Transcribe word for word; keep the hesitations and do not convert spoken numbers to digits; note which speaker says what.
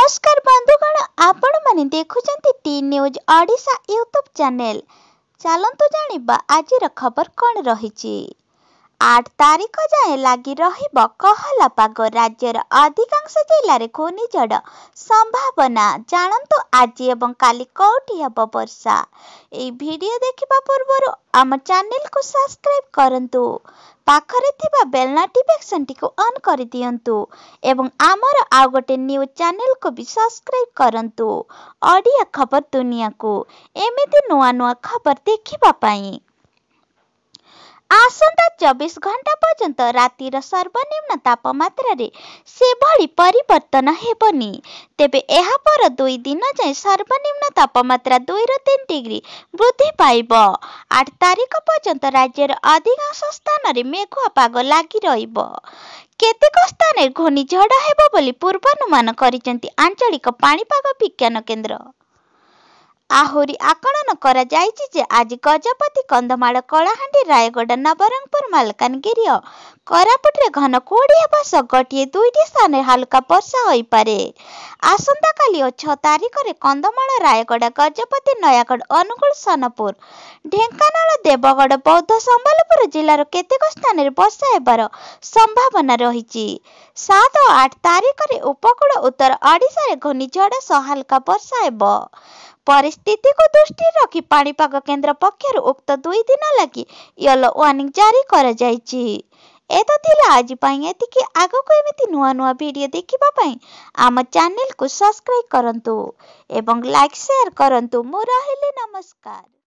Speaker 1: नमस्कार बंधुगण, आपण माने देखुचंती T news Odisha YouTube channel. चलंतु जानिबा आजिर खबर कौन रहिछि। आठ तारीख जाए लगी रहिब कहला पाग। राज्यर अधिकांश जिले में घूर्णिझड़ संभावना। जानतु आज एवं काली कौटी हेब वर्षा। ए वीडियो देखिबा पूर्व आम चैनल को सब्सक्राइब करंतु, पाखरे थिबा बेल नोटिफिकेशन टी को ऑन कर दियंतु एवं आमर आउ गोटे न्यूज चैनल को भी सब्सक्राइब करंतु। ओडिया खबर दुनिया को एमिति नुआ नुआ खबर देखिबा पाई। आसंता चौबीस घंटा पर्यंत रातिर सर्वनिम्न तापमात्रा रे से भली परिवर्तन हेबनी। तेबे एहा पर दुई दिन जाए सर्वनिम्न तापमात्रा दुई रु तीन डिग्री वृद्धि पाइब। आठ तारीख पर्यंत राज्यर अधिकांश स्थान रे मेघुआ पाग लागी रहिब। केतेक स्थान घूर्णिझड़ हेब बोली पूर्वानुमान करिसेंती आंचलिक पाणीपाग विज्ञान केंद्र। आहुरी आकलन करा जायछि जे आज गजपति, कंधमाल, कलाहांडी, रायगढ़, नवरंगपुर, मालकानगिरी और कोरापुट रे घन कुहुड़ी हेबा सह गोटिए दुईटी स्थान हल्का वर्षा होई पारे। आसंता काली और छह तारीख रे कंधमाल, रायगढ़, गजपति, नयागढ़, अनुगुल, सोनपुर, ढेंकानाल, देवगढ़, बौद्ध, संबलपुर जिलार केतेक स्थान रे वर्षा हेबार संभावना रहिछि। सात और आठ तारीख रे उपकूल उत्तर ओडिशा रे घूर्णिझड़ सह हल्का वर्षा हेबो। परिस्थिति को दृष्टि रखी पाणीपाग केंद्र पक्षर उक्त दुई दिन लगी येलो वार्निंग जारी कर जायछि। एतो थिला आज पई एतिकी। आगो को एमिति नुआ नुआ वीडियो देखिबा पई आम चैनल को सब्सक्राइब करंतु एवं लाइक शेयर करंतु। मो रहिले नमस्कार।